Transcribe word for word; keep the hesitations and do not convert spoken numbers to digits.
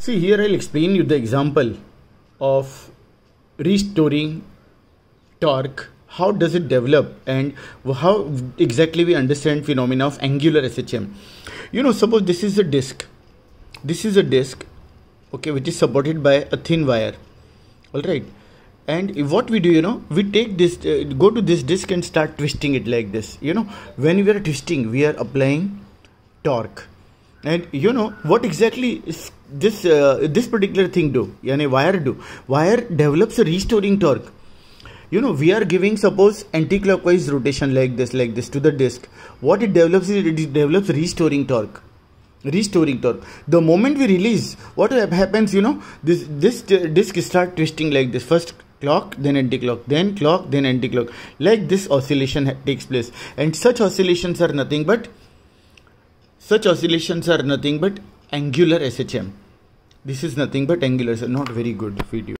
See, here I'll explain you the example of restoring torque. How does it develop and how exactly we understand phenomena of angular S H M. You know, suppose this is a disc. This is a disc, okay, which is supported by a thin wire. All right. And what we do, you know, we take this, uh, go to this disc and start twisting it like this. You know, when we are twisting, we are applying torque. And you know what exactly is this uh, this particular thing do? Yani wire do. Wire develops a restoring torque. You know, we are giving suppose anti-clockwise rotation like this, like this to the disc. What it develops is it develops restoring torque. Restoring torque. The moment we release, what happens? You know, this this disc start twisting like this. First clock, then anti-clock, then clock, then anti-clock. Like this oscillation takes place, and such oscillations are nothing but such oscillations are nothing but angular S H M. This is nothing but angular. So not very good video.